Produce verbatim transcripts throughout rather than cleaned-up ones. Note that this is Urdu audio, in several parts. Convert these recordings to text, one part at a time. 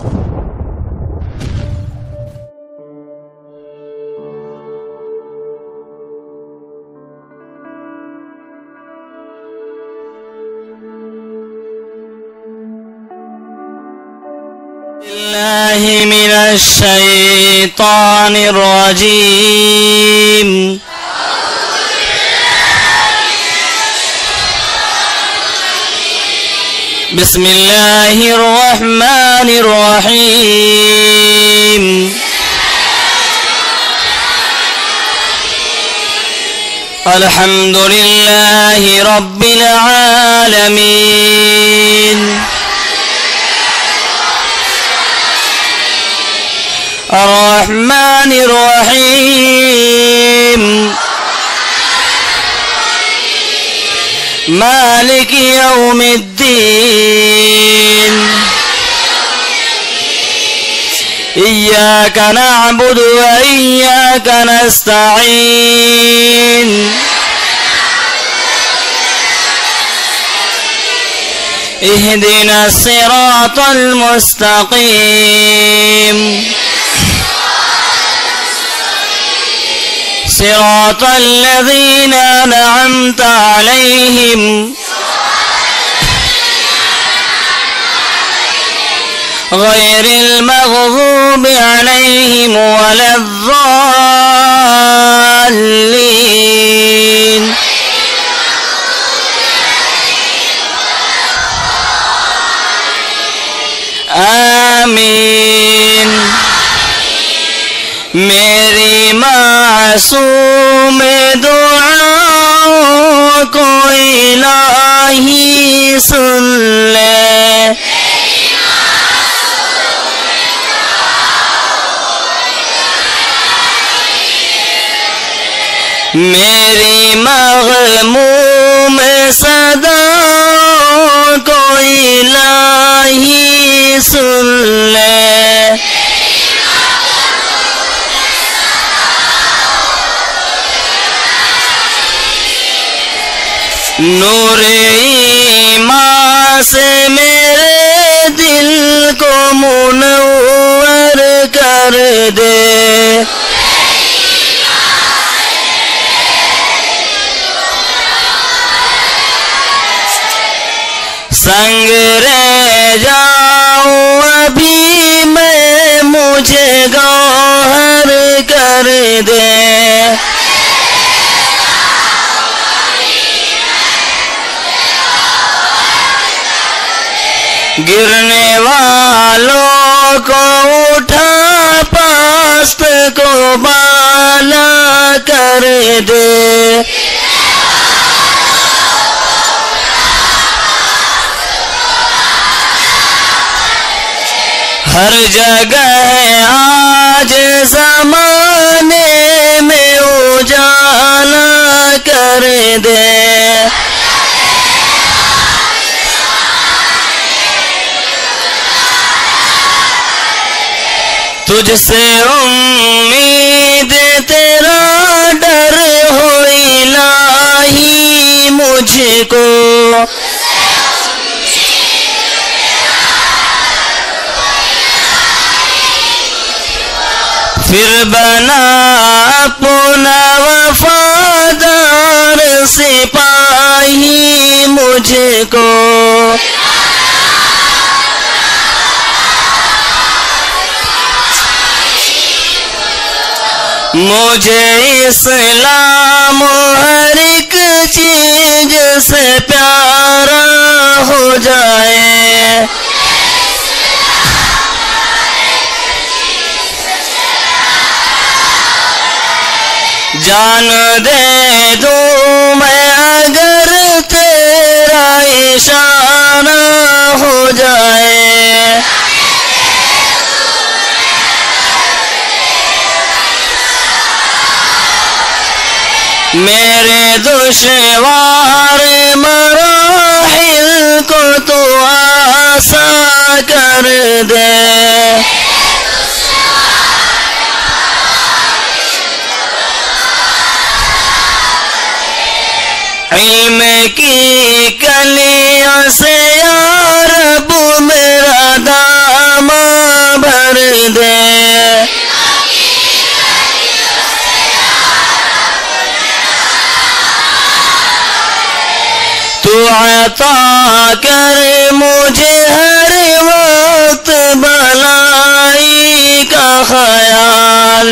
الله من الشيطان الرجيم. بسم الله الرحمن الرحيم. الحمد لله رب العالمين. الرحمن الرحيم. مالك يوم الدين. إياك نعبد وإياك نستعين. اهدنا الصراط المستقيم. صراط الذين أنعمت عليهم غير المغضوب عليهم ولا الضالين. آمين. میری معصوم دعاؤں کو الہی سن لے. میری مغموم صداؤں کو الہی سن لے. نور ایمان سے میرے دل کو منور کر دے. سنگ رہ جاؤں ابھی میں مجھے گوہر کر دے. گرنے والوں کو اٹھا پست کو بالا کر دے. ہر جگہ آج زمانے میں اجالا کر دے. تجھ سے امید تیرا ڈر ہو الہی مجھ کو. پھر بنا اپنا وفادار سپاہی مجھ کو. مجھے اسلام ہر ایک چیز سے پیارا ہو جائے. جان دے دوں میں اگر تیرا اشارہ ہو جائے. میرے دشوار مراحل کو تو آسان کر دے. علم کی کلیوں سے یا رب میرا دامن عطا کر مجھے ہر وقت بھلائی کا خیال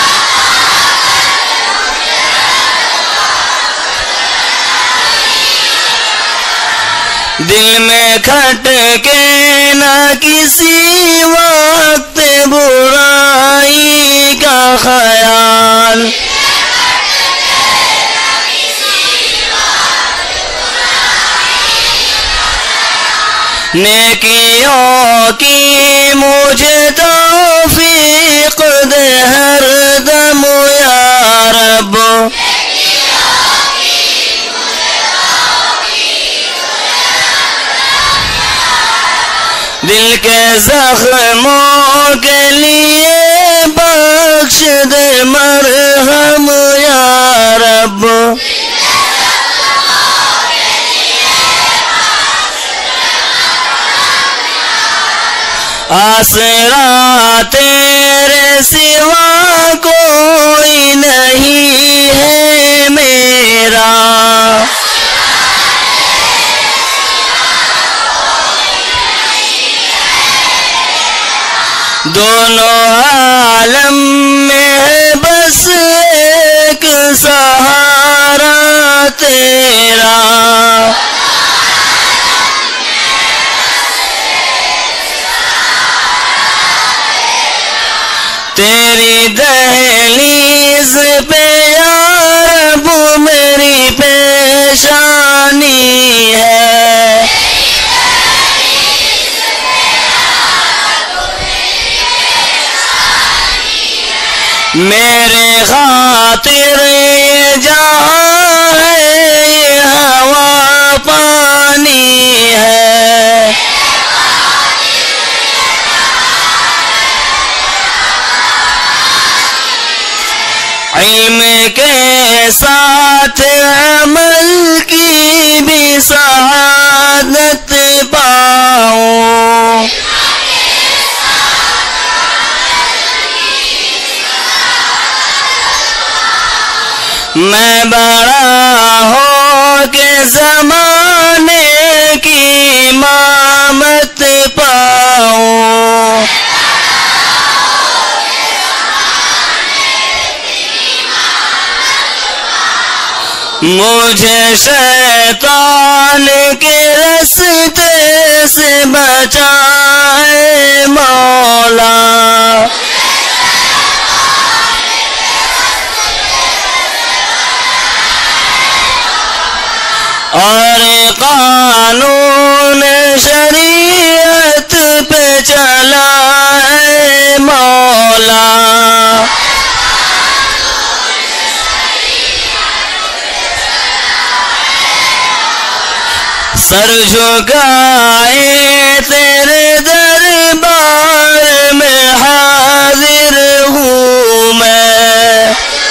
دل میں کھٹ کے نہ کسی وقت برائی کا خیال نیکیوں کی مجھے توفیق دے ہر دم یا رب دل کے زخموں کے لیے بخش دے مرہم یا رب آسرا تیرے سوا کوئی نہیں ہے میرا دونوں عالم میں ہے بس ایک سہارا تیرا تیری دہلیز پہ یا رب میری پیشانی ہے میرے خاطر یہ جہاں ہے یہ ہوا پانی ہے علم کے ساتھ عمل کی بھی سعادت پاؤں میں بڑا ہو کے زمانے کی امامت پاؤں مجھے شیطان کے رستے سے بچائے مولا اور قانون شریعت پہ چلائے مولا سر جھکائے تیرے دربار میں حاضر ہوں میں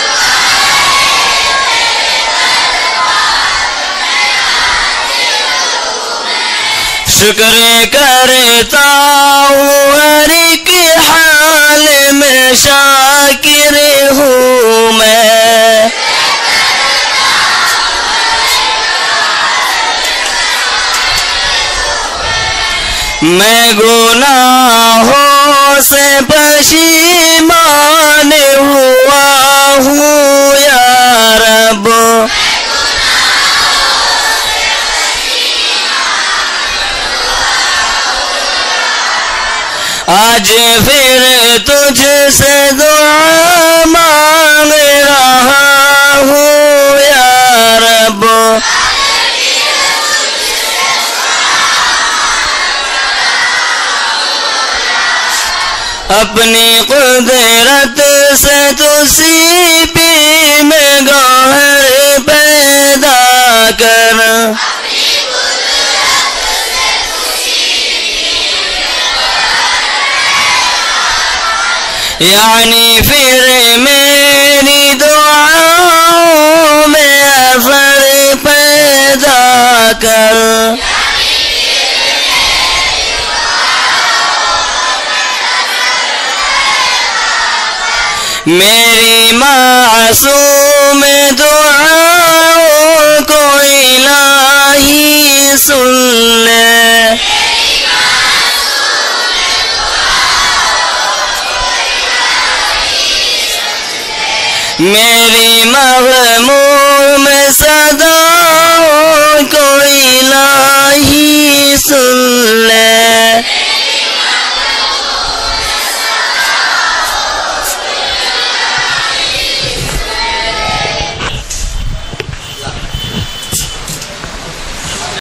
شکر کرتا ہوں ہر ایک حال میں شاکر ہوں میں میں گناہوں سے پشیمان ہوا ہوں یا رب آج پھر تجھ سے دعا مانگ رہا ہوں یا رب اپنی قدرت سے تو سیپی میں گوہر پیدا کر یعنی پھر میری دعاؤں میں اثر پیدا کر میری معصوم دعاؤں کو الہی میری مغمور میں صدا کو الہی سن لے